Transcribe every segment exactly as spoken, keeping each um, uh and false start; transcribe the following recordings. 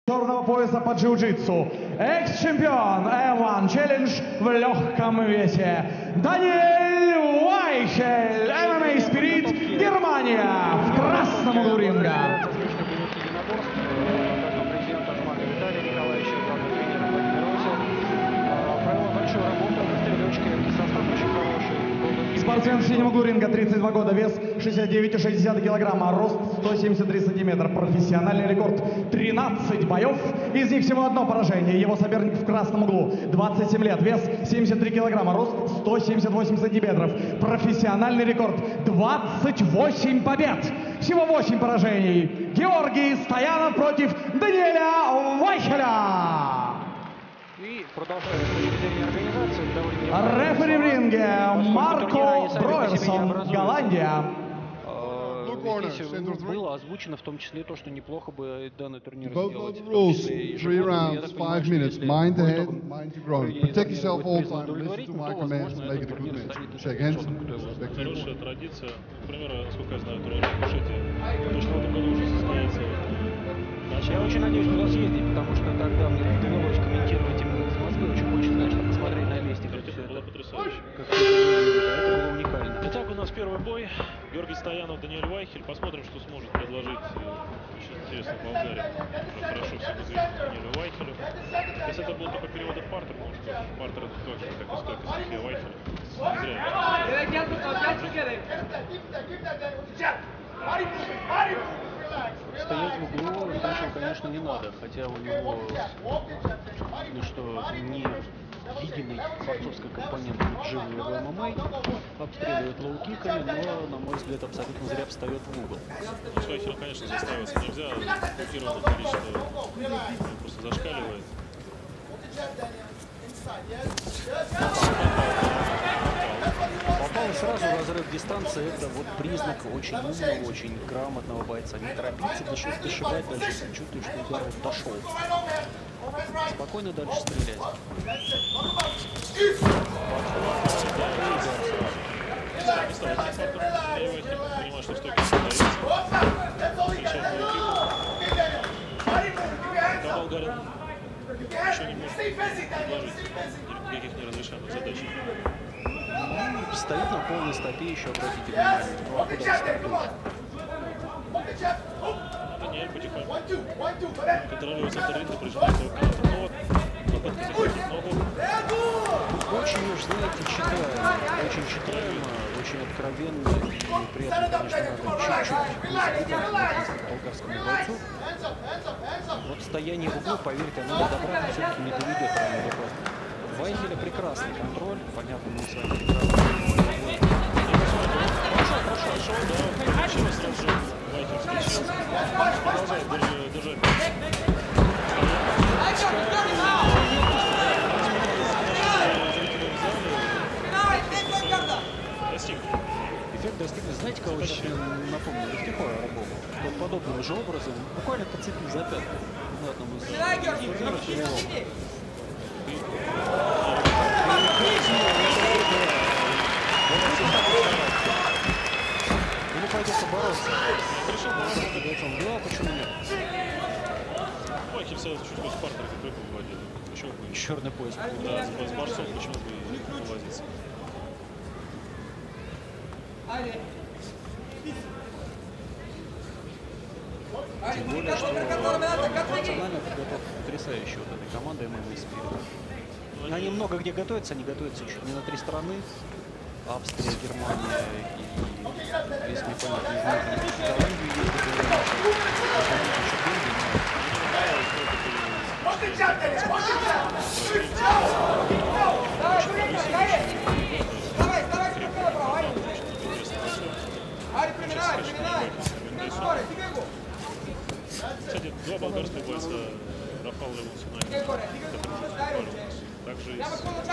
черного пояса по джиу-джитсу, экс-чемпион эм один Challenge в легком весе Даниэль Вайхель, эм эм эй Spirit, Германия, в красном углу ринга. Спортсмен в синем углу ринга, тридцать два года, вес шестьдесят девять и шесть десятых килограмма, рост сто семьдесят три сантиметра, профессиональный рекорд тринадцать боев, из них всего одно поражение. Его соперник в красном углу, двадцать семь лет, вес семьдесят три килограмма, рост сто семьдесят восемь сантиметров, профессиональный рекорд двадцать восемь побед, всего восемь поражений. Георгий Стоянов против Даниэля Вайхеля. И продолжаем проведение организации. Рефери в ринге Марко Броерсон, Голландия. Здесь было озвучено в том числе то, что неплохо бы данный турнир сделать. Rules, three rounds, five minutes, mind the head, mind your groin. Protect yourself all the time, listen to my commands, and make it a good match. Shake hands. Хорошая традиция. Например, насколько я знаю, турнир в Кушете точно в этом году уже состоится. Я очень надеюсь туда съездить, потому что тогда мне довелось комментировать именно из Москвы. Очень хочется, конечно, посмотреть на месте, как все это было потрясающе. Как это было уникально. Итак, у нас первый бой. Георгий Стоянов, Даниэль Вайхель. Посмотрим, что сможет предложить очень интересно Болгария. Уже хорошо всем известно Даниэлю Вайхелю. Если это был только перевод в партер, потому что партер это тоже как и стойка Сергея Вайхеля. Стоять в углу Вайхелю, конечно, не надо, хотя у него, ну что, не видимый борцовский компонент живый в эм эм эй, обстреливает лоу-киками, но, на мой взгляд, абсолютно зря встает в угол. Ну, Вайхелю, конечно, заставиться нельзя, блокированное количество просто зашкаливает. Попал сразу разрыв дистанции, это вот признак очень умного, очень грамотного бойца. Не торопиться, дошибать дальше, чувствую, что удар вот дошел. Спокойно дальше стрелять. Понимаю, что стойка остается. Пока болгарин еще не может предложить никаких неразрешенных задач. Стоит на полной стопе, еще обратите внимание. Ну, а куда стартует? Даниэль потихоньку контролирует центр ринга, прижимает его к канату. Но попытка захватить ногу. Очень уж, знаете, читаемо. Очень читаемо, очень откровенно. И при этом, конечно, надо чуть-чуть болгарскому бойцу. Вот стояние в углу, поверьте, оно до добра все-таки не доведет рано или поздно. Вайхеля прекрасный контроль, понятно, мы с вами прекрасно. Прошел, прошел, прошел, да, получилось сразу же. Вайхель включился, продолжает держать. Эффект достигли. Знаете, кого сейчас напомнил? Легкихора Рабова. Вот подобным же образом, буквально подцепил за пятку на одном из турниров. Или пойдется бороться. Решил бороться с бойцом. Да, почему нет? Вайхель сразу чуть без партера как выводил. Почему бы? Черный пояс. Да, с борцом почему бы и не возиться. Тем более, что эмоциональная подготовка потрясающая вот этой команды эм эм эй Spirit. Они много где готовятся, они готовятся чуть не на три страны. Австрия, Германия и, если не понять, не знаю, Голландию ездят, Кстати, два болгарских бойца Рафал Революционный, также из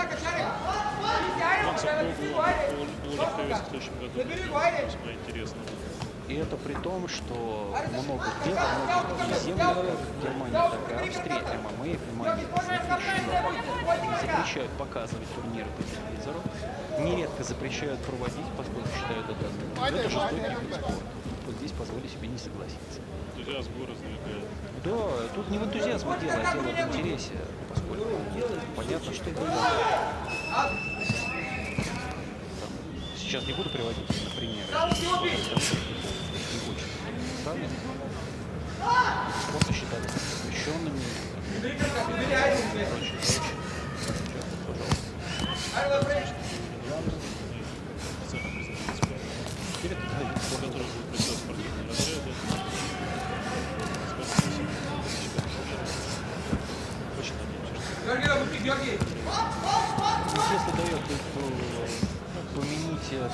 Макса Богу по легковеске в следующем году. Весьма интересно. И это при том, что много где, во многих землях, Германия, так и Австрия, эм эм эй, внимание, запрещено. Запрещают показывать турниры по телевизору. Нередко запрещают проводить, поскольку считают это, это жестокий вид спорта. Вот здесь здесь позволю себе не согласиться. Энтузиазм горы сдвигает. Да, тут не в энтузиазме дело, а дело в интересе, поскольку понятно, что сейчас не буду приводить, например, не хочется сравнивать. Спорта считались запрещенными. Теперь это по которому придет спортивные разряды. Очень надеемся, что если дает поменить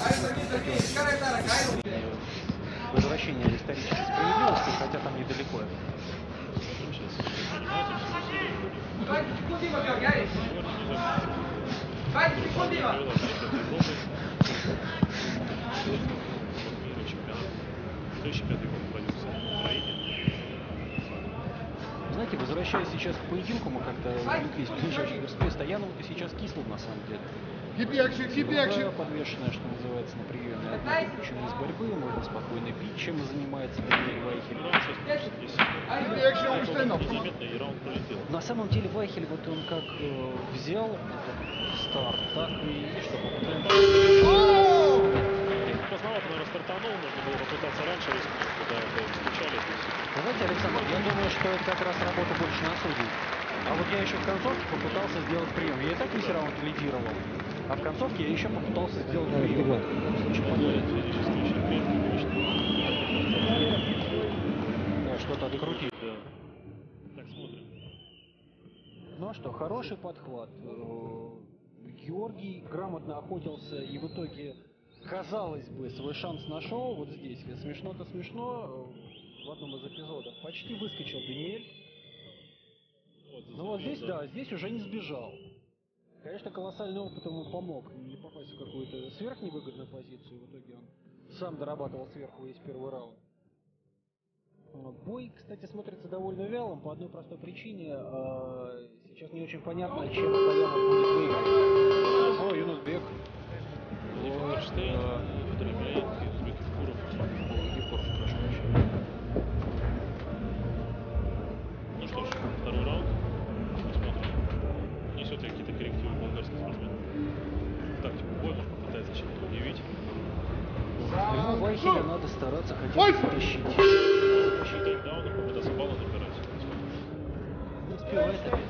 возвращение исторической справедливости, хотя там недалеко. Знаете, возвращаясь сейчас к поединку, мы как-то увлеклись в ближайшей перспективе. Стоянов-то сейчас кислый на самом деле. Keep the action, keep the action. Подвешенная, что называется, на приеме. Одна выключена из борьбы, можно спокойно пить, чем занимается Даниэль Вайхель. На самом деле Вайхель, вот он как э, взял старт, так и что поздновато, наверное, стартанул, нужно было попытаться раньше рискнуть, когда встречали. Знаете, Александр, я думаю, что это как раз работа больше на судей. А вот я еще в концовке попытался сделать прием. Я и так весь раунд лидировал. А в концовке я еще попытался сделать прием. Да, что-то открутить. Да. Так, смотрим. Ну а что, хороший подхват. Георгий грамотно охотился и в итоге, казалось бы, свой шанс нашел. Вот здесь. Смешно-то смешно. В одном из эпизодов почти выскочил Даниэль. Вот, ну вот здесь, да. да, здесь уже не сбежал. Конечно, колоссальный опыт ему помог не попасть в какую-то сверхневыгодную позицию. В итоге он сам дорабатывал сверху весь первый раунд. Бой, кстати, смотрится довольно вялым по одной простой причине. Сейчас не очень понятно, чем Стоянов будет выиграть. О, Юнусбек. Форштейн, Федоровляенко, Узбеков, Егоров, прошу прощения. Ну что ж, второй раунд. Посмотрим. Несет ли какие-то коррективы болгарский спортсмен. Тактику боя, может, попытается чем-то удивить. Ему Вайхеля надо стараться хотя бы вытащить. Вытащить тайм-дауна, попытаться балла набирать. Не успевает опять.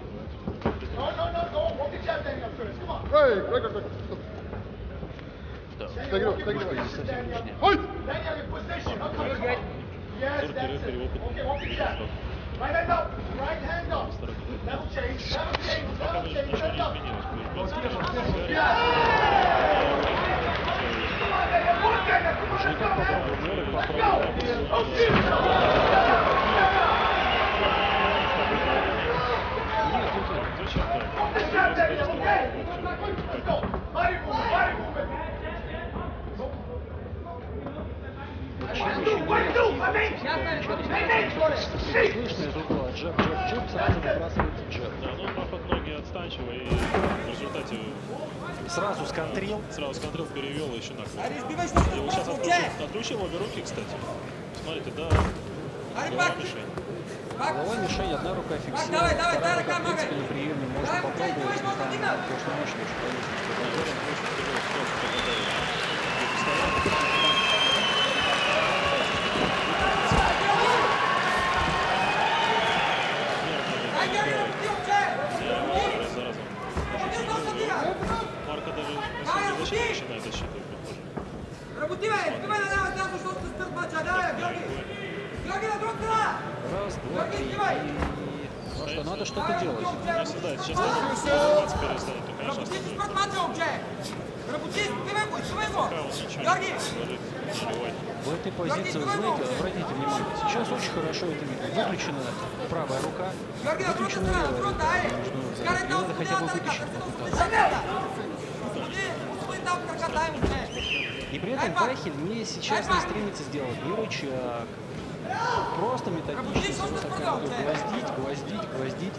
Hey, Greg, Greg, Greg. Да. Take it off, take it Не совсем off. лишнее. Ой! Зоркий рефери опыт. Пока ничего не изменилось. Уже как попробовал, попробовал. Зачем так? Слышно из угла, джеб, джеб, джеб, сразу выбрасывается джеб. Да, ну Пахот ноги отстанчиво и в результате Сразу сконтрил. сразу сконтрил, перевел и еще накрыл. И вот сейчас отключил, отключил обе руки, кстати. Смотрите, да, голова мишень. Голова мишень, одна рука фиксирует, вторая рука, в принципе, на приеме можно попробовать, но там точно мощно очень повесить. Марка даже на защиту начинает отсчитывать, похоже. Раз, два, три. Ну что, надо что-то делать. Если да, сейчас двадцать перестанет, то, конечно, остановится. Пока он ничего не сложит, наливать. В этой позиции, вы знаете, обратите внимание, сейчас очень хорошо это видно. Выключена правая рука, выключена левая рука. Ее надо хотя бы вытащить. И при этом Вайхель не сейчас не стремится сделать ни рычаг. Просто методически с высокой гвоздить, гвоздить, гвоздить.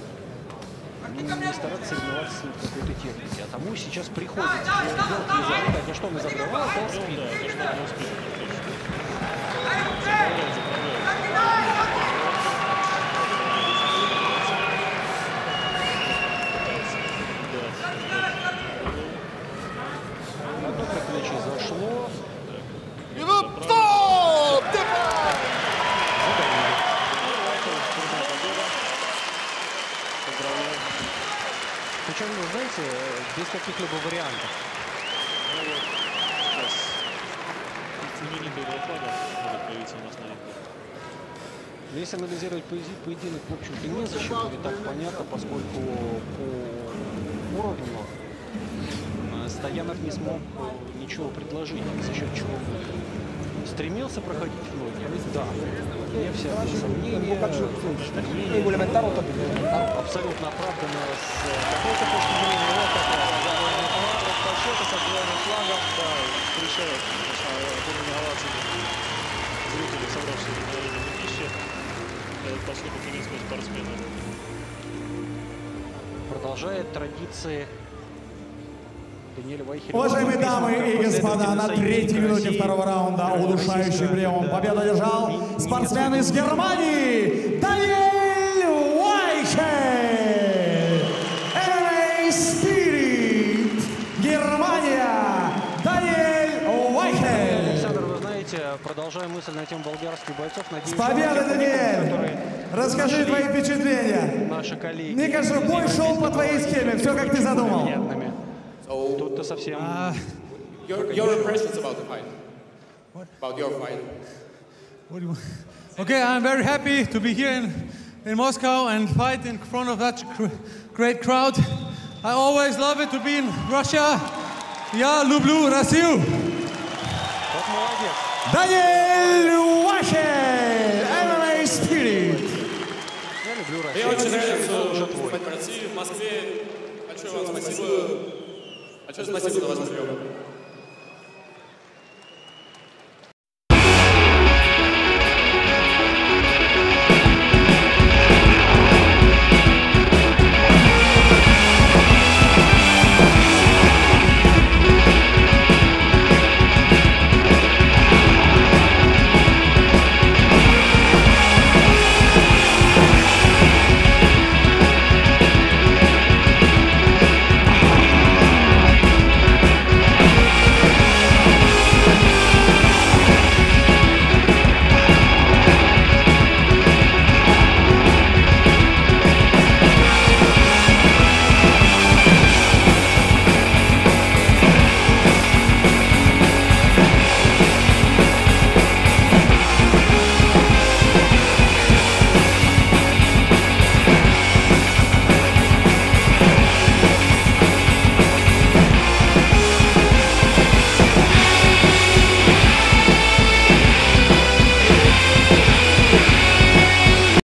Не стараться соревноваться с ним в какой-то технике. А тому сейчас приходится делать из-за. Хотя что мы забрали? Ну да, то, что не успел. Одно предплечье зашло. Причем, вы знаете, без каких-либо вариантов. Ну вот, сейчас знаменитый этого флага может появиться у нас на ринге. Если анализировать поединок, в общем-то, не засчитывали так понятно, поскольку по уровню Стоянов не смог ничего предложить, за счет чего стремился проходить в ноги. Да, не всякие сомнения, абсолютно оправданно с какой-то точки зрения. Вот такая подсчета со двойным флагом, да, встречает огромные овации Зрители, собравшиеся на арене Микиши, поступок немецкого спортсмена. Продолжает традиции Даниэль Вайхель. Уважаемые дамы и господа, на третьей минуте второго раунда удушающим приемом победу одержал спортсмен из Германии Даниэль Вайхель. эм эм а Spirit, Германия, Даниэль Вайхель. Александр, вы знаете, продолжая мысль на тему болгарских бойцов, надеюсь, С победой, Даниэль! Расскажи твои впечатления. Наши коллеги. Мне кажется, бой шел по твоей схеме, все как ты задумал. Тут-то совсем... Uh, your, your impressions about the fight? What? About your fight? What do you want? Okay, I'm very happy to be here in, in Moscow and fight in front of that cr great crowd. I always love it to be in Russia. Я люблю Россию. Вот молодец. Даниэль Вайхель, эм эм а Spirit. Я люблю Мне Россию. очень нравится выступать в России, в Москве. Большое вам спасибо. Большое спасибо за ваш прием.